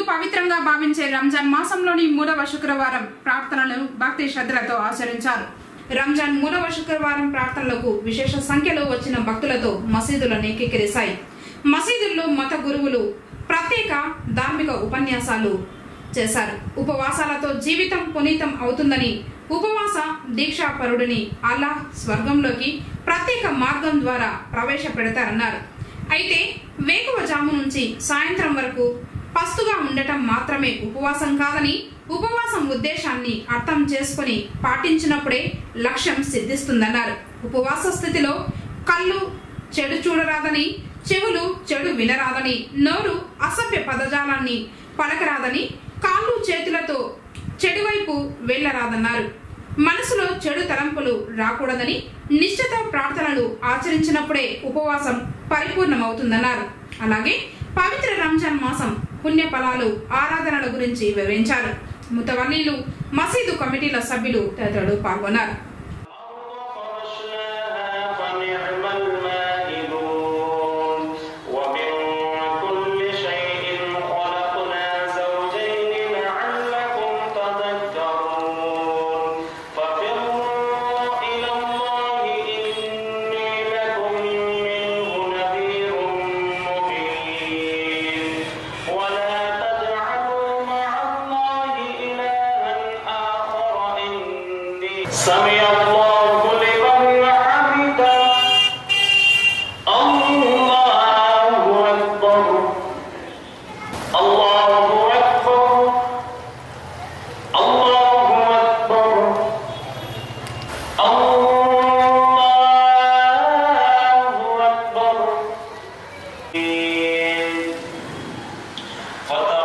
పవిత్రంగా భావించే రంజాన్ మాసంలోని 3వ శుక్రవారం ప్రార్థనలను భక్తి శ్రద్ధలతో ఆచరించారు. రంజాన్ 3వ శుక్రవారం ప్రార్థనలకు విశేష సంఖ్యలో వచ్చిన భక్తులతో మసీదులను కిక్కిరిశాయి. మసీదుల్లో మత గురువులు ప్రత్యేక ధార్మిక ఉపన్యాసాలు చేశారు. ఉపవాసాలతో జీవితం పునీతం అవుతుందని, ఉపవాస దీక్షాపరుడిని అల్లాహ్ స్వర్గంలోకి ప్రత్యేక మార్గం ద్వారా ప్రవేశపెడతారన్నారు. అయితే వేకువజాము నుంచి సాయంత్రం వరకు పస్తుగా ఉండటం మాత్రమే ఉపవాసం కాదని, ఉపవాసం ఉద్దేశాన్ని అర్థం చేసుకుని పాటించినప్పుడే లక్ష్యం సిద్ధిస్తుందన్నారు. ఉపవాస స్థితిలో కళ్ళు చెడు చూడరాదని, చెవులు చెడు వినరాదని, నోరు అసభ్య పదజాలాన్ని పలకరాదని, కాళ్ళు చేతులతో చెడువైపు వెళ్లరాదన్నారు. మనసులో చెడు తలంపులు రాకూడదని, నిశ్చిత ప్రార్థనలు ఆచరించినప్పుడే ఉపవాసం పరిపూర్ణమవుతుందన్నారు. అలాగే పవిత్ర రంజాన్ మాసం పుణ్య ఫలాలు, ఆరాధనల గురించి వివరించారు. ముతవల్లీలు, మసీదు కమిటీల సభ్యులు తదితరులు పాల్గొన్నారు. سمع الله لمن حمده الله أكبر الله أكبر الله أكبر الله أكبر